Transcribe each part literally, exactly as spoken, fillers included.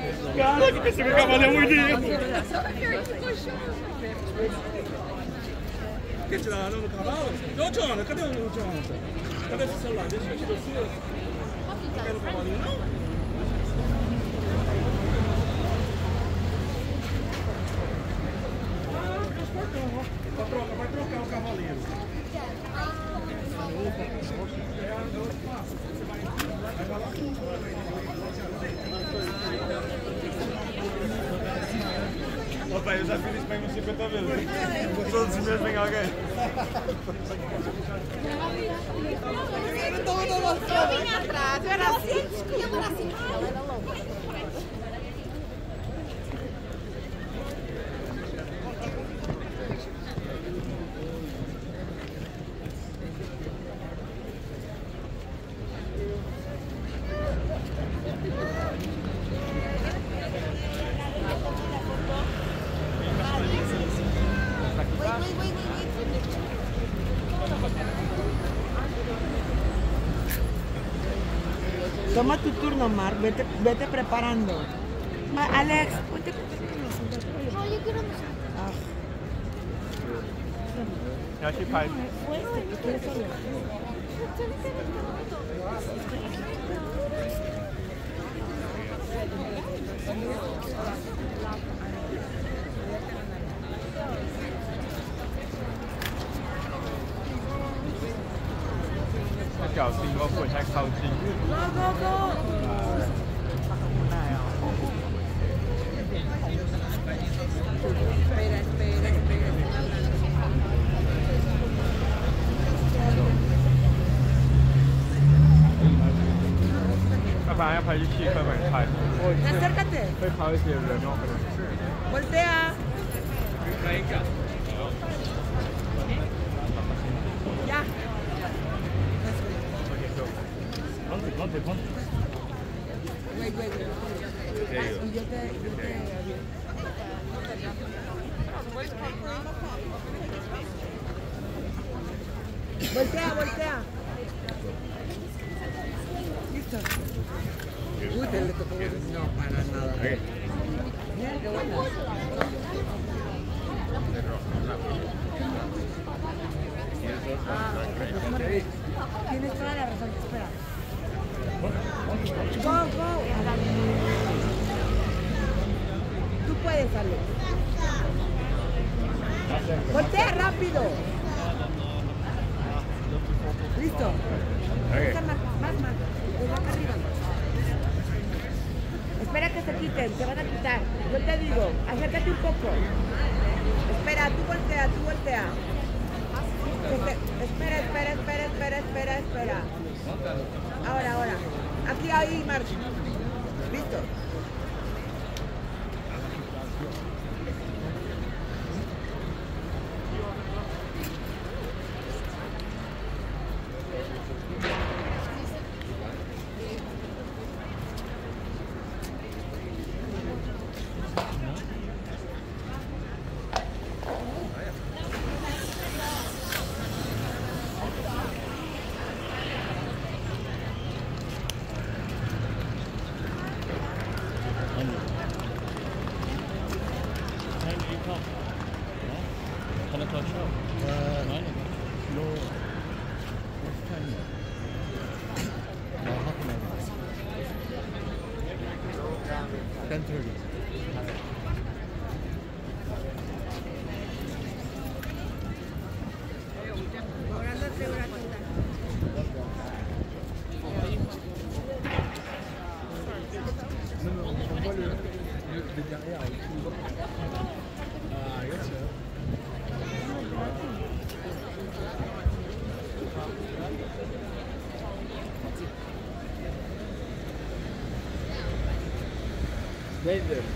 Caraca, pensei que o cavalo ia morder. Quer tirar a no cavalo? Ô, Jonathan, cadê o Jonathan? Cadê esse celular? Deixa eu tirar o seu. Não quer no cavalinho, não? Ah, transportão, ó. Vai trocar, vai trocar o cavaleiro. Pai, eu já fiz isso bem umas cinquenta vezes. Todos os meses vem alguém. Eu vim atrás, eu era assim, eu era assim, ela era louca. Toma tu turno, Mark. Vete, vete preparando. Ma, Alex, ponte. No, yo quiero Ah. Ja, she pies. Cái kiểu tình có của trạch khẩu chính. Go, go, go. Espera, espera, espera. Các bạn em thấy chị phải phải phải. Acércate. Phải khởi thì rồi nó. Voltea. Ya. Ponte, ponte, ponte. Wait, wait, wait. Y yo te, yo te Voltea, voltea. Listo. Uy, te le tocó. No, para nada. Mira qué buena. Ah, tienes toda la razón, espera. Go, go. Tú puedes, Alex. Voltea rápido. Listo. Más, más, más. Desde acá arriba. Espera que se quiten, se van a quitar. Yo te digo, acércate un poco. Espera, tú voltea, tú voltea. Espera, espera, espera, espera, espera, espera. Ahora, ahora. Aquí, ahí, marcha. Listo. ten thirty. Danger.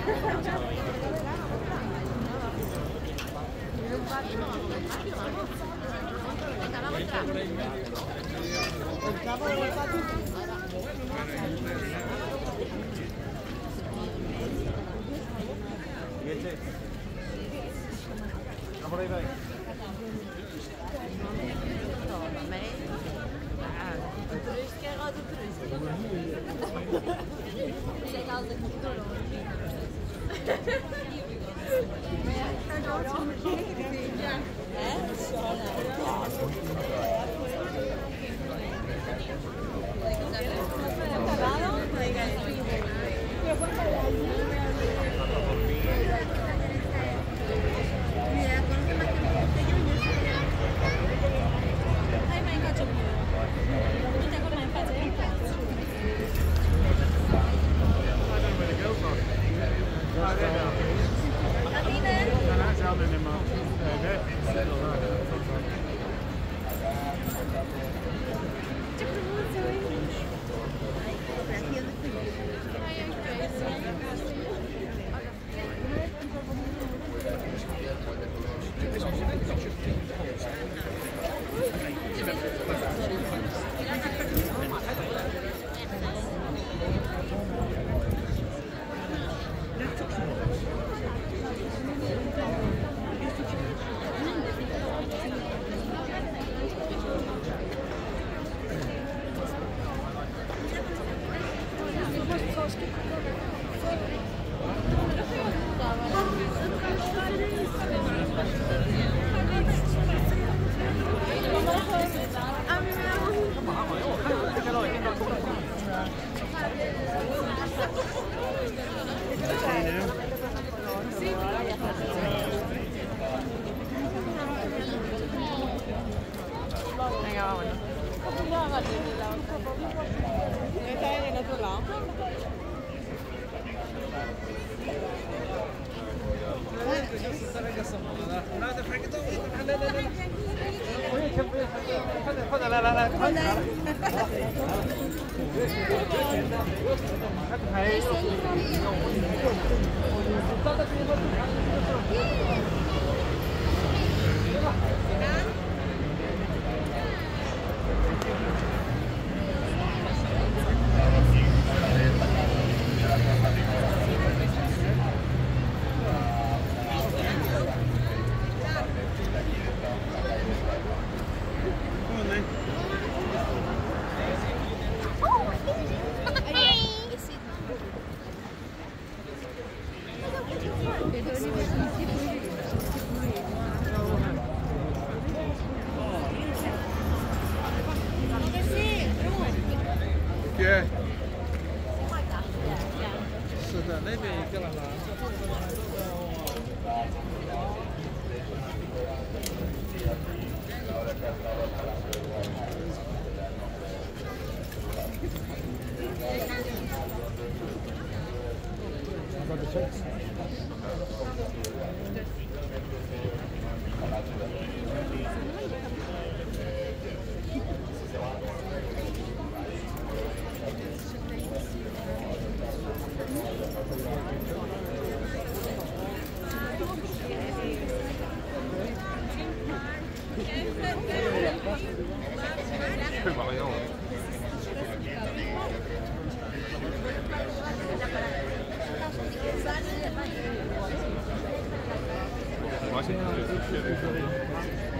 Washington.